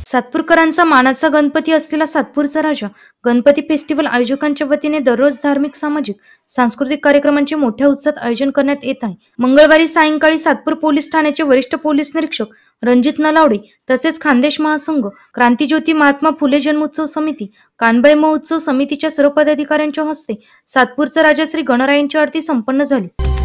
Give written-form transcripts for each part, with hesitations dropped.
सातपूरकरांचा मानाचा गणपती असलेला सातपूरचा राजा गणपती फेस्टिवल आयोजकांच्या वतीने दररोज धार्मिक, सामाजिक, सांस्कृतिक कार्यक्रमांचे मोठ्या उत्साहात आयोजन करण्यात येत आहे। मंगळवारी सायंकाळी सातपूर पोलीस ठाण्याचे वरिष्ठ पोलीस निरीक्षक रणजित नलावडे तसेच खानदेश महासंघ, क्रांतिज्योती महात्मा फुले जन्मोत्सव समिती, कानबाई महोत्सव समितीच्या सर्व पदाधिकाऱ्यांच्या हस्ते सातपूरचा राजा श्री गणरायांची आरती संपन्न झाली।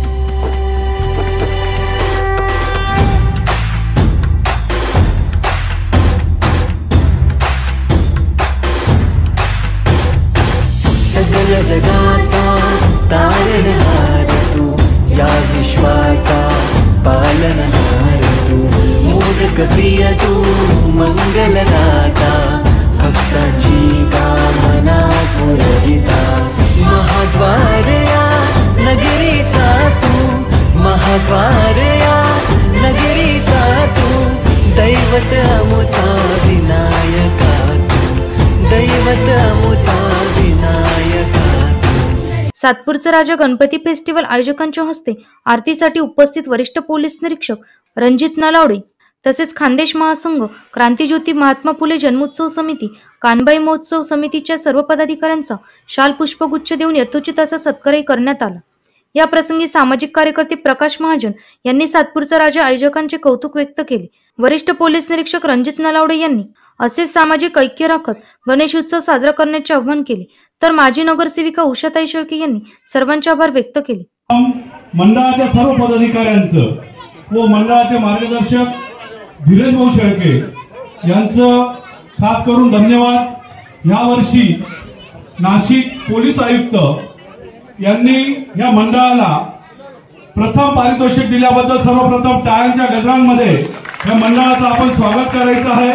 सगळ्या जगाचा तारणहार तू, या विश्वाचा पालनहार तू, मोदक प्रिय तू, मंगलदाता, भक्तांची कामना पुरविता, महाद्वार या नगरीचा तू, महाद्वार या नगरीचा तू, दैवत अमुचा विनायका तू, दैवत अमुचा विनायका। सातपूरचा राजा गणपती फेस्टिवल आयोजकांच्या हस्ते आरतीसाठी उपस्थित वरिष्ठ पोलीस निरीक्षक रणजित नलावडे तसेच खानदेश महासंघ, क्रांतिज्योती महात्मा फुले जन्मोत्सव समिती, कानबाई महोत्सव समितीच्या सर्व पदाधिकाऱ्यांचा शाल पुष्पगुच्छ देऊन यथोचित असा सत्कारही करण्यात आला। या प्रसंगी सामाजिक कार्यकर्ते प्रकाश महाजन यांनी सातपूरचा राजा आयोजकांचे कौतुक व्यक्त केले। वरिष्ठ पोलीस निरीक्षक रणजित नलावडे यांनी असेच सामाजिक ऐक्य राखत गणेश उत्सव साजरा करण्याचे आवाहन केले, तर माजी नगरसेविका उषाताई शेळके यांनी सर्वांचे आभार व्यक्त केले। मंडळाच्या सर्व पदाधिकाऱ्यांचं व मंडळाचे मार्गदर्शक धीरज भाऊ शेळके यांचं खास करून धन्यवाद। यावर्षी नाशिक पोलीस आयुक्त यांनी या मंडळाला प्रथम पारितोषिक दिल्याबद्दल सर्वप्रथम टाळ्यांच्या गजरांमध्ये या मंडळाचं आपण स्वागत करायचं आहे।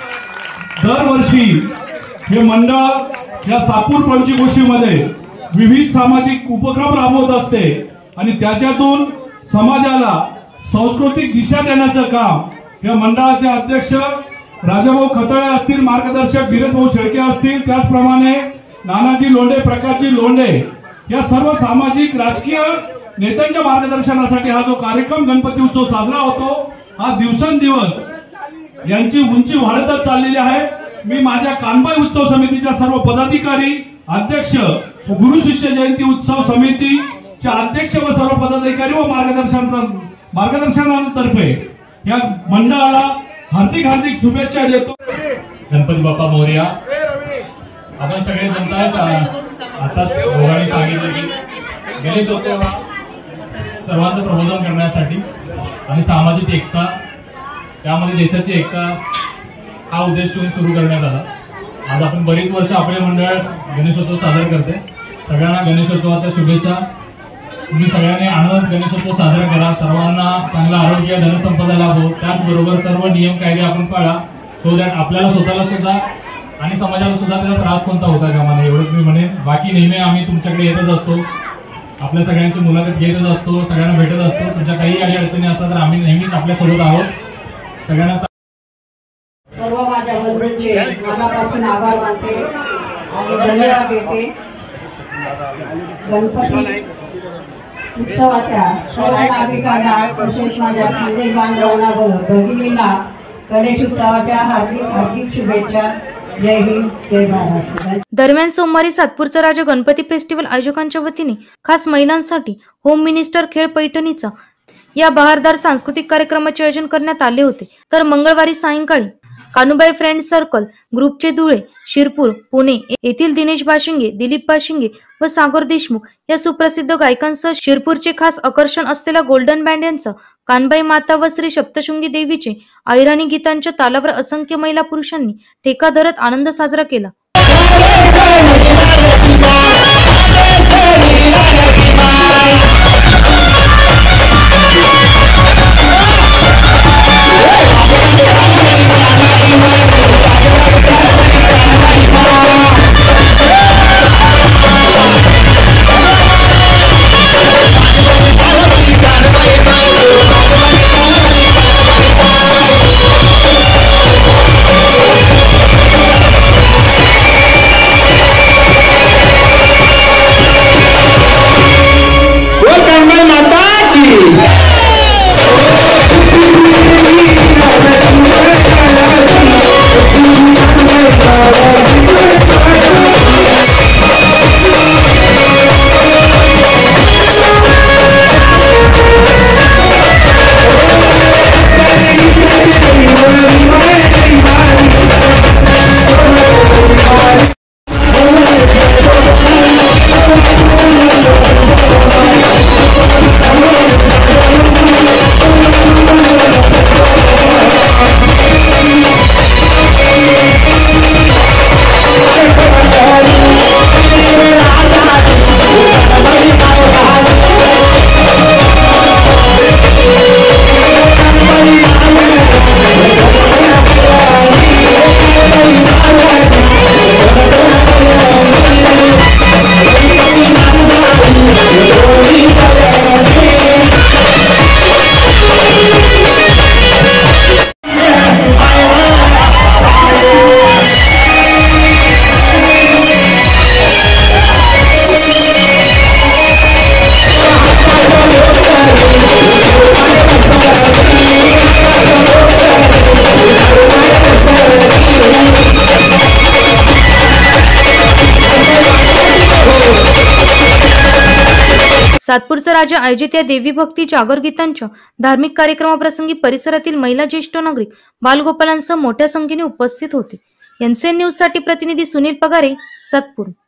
दरवर्षी हे मंडळ या सातपूर पंचक्रोशीमध्ये विविध सामाजिक उपक्रम राबवत असते आणि त्याच्यातून समाजाला सांस्कृतिक दिशा देण्याचं काम या मंडळाचे अध्यक्ष राजाभाऊ खतळे असतील, मार्गदर्शक धीरज भाऊ शेळके असतील, त्याचप्रमाणे नानाजी लोंढे, प्रकाशजी लोंढे या सर्व सामाजिक राजकीय नेत्यांच्या मार्गदर्शनासाठी हा जो कार्यक्रम गणपती उत्सव साजरा होतो, हा दिवसंदिवस यांची उंची वाढतच चाललेली आहे। मी माझ्या कानबाई उत्सव समितीच्या सर्व पदाधिकारी, अध्यक्ष, गुरु शिष्य जयंती उत्सव समितीचे अध्यक्ष व सर्व पदाधिकारी व मार्गदर्शनातर्फे या मंडळाला हार्दिक हार्दिक शुभेच्छा देतो। गणपती बाप्पा मोरया। आपण सगळे जनता आताच भोगाने सांगितले की गणेशोत्सव हा सर्वांचं प्रबोधन करण्यासाठी आणि सामाजिक एकता, त्यामध्ये देशाची एकता हा उद्देश ठेवून सुरू करण्यात आला। आज आपण बरीच वर्ष आपले मंडळ गणेशोत्सव साजरा करते। सगळ्यांना गणेशोत्सवाच्या शुभेच्छा। तुम्ही सगळ्यांनी आनंदात गणेशोत्सव साजरा करा, सर्वांना चांगला आरोग्य, धनसंपदा लाभो, त्याचबरोबर सर्व नियम कायदे आपण पाळा, सो दॅट आपल्याला स्वतःला सुद्धा आणि समाजाला सुद्धा त्याचा त्रास कोणता होता कामा नये, एवढंच मी म्हणेन। बाकी नेहमी आम्ही तुमच्याकडे येतच असतो, आपल्या सगळ्यांची मुलाखत घेतच असतो, सगळ्यांना भेटत असतो। तुमच्या काही अडचणी असतात तर आम्ही नेहमीच आपल्यासोबत आहोत। सगळ्यांना सर्व माझ्या बंधूंचे मनापासून आभार मानते आणि धन्यवाद देते। गणपती उत्सवाच्या सर्व नागरिकांना तसेच माझ्या खानदेश बांधवांना व भगिनींना गणेश उत्सवाच्या हार्दिक हार्दिक शुभेच्छा। जय हिंद, जय महाराष्ट्र। दरम्यान सोमवारी सातपूरचा राजा गणपती फेस्टिवल आयोजकांच्या वतीने खास महिलांसाठी होम मिनिस्टर खेळ पैठणीचा या बहारदार सांस्कृतिक कार्यक्रमाचे आयोजन करण्यात आले होते। तर मंगळवारी सायंकाळी कानुबाई फ्रेंड सर्कल ग्रुपचे धुळे, शिरपूर, पुणे येथील दिनेश बाशिंगे, दिलीप बाशिंगे व सागर देशमुख या सुप्रसिद्ध गायकांसह शिरपूरचे खास आकर्षण असलेला गोल्डन बँड यांचा कानबाई माता व श्री सप्तशृंगी देवीचे ऐराणी गीतांच्या तालावर असंख्य महिला पुरुषांनी ठेका धरत आनंद साजरा केला। सातपूरचा राजा आयोजित या देवी भक्ती जागर गीतांच्या धार्मिक कार्यक्रमाप्रसंगी परिसरातील महिला, ज्येष्ठ नागरिक, बालगोपालांसह मोठ्या संख्येने उपस्थित होते. एनसीएन न्यूज साठी प्रतिनिधी सुनील पगारे, सातपूर.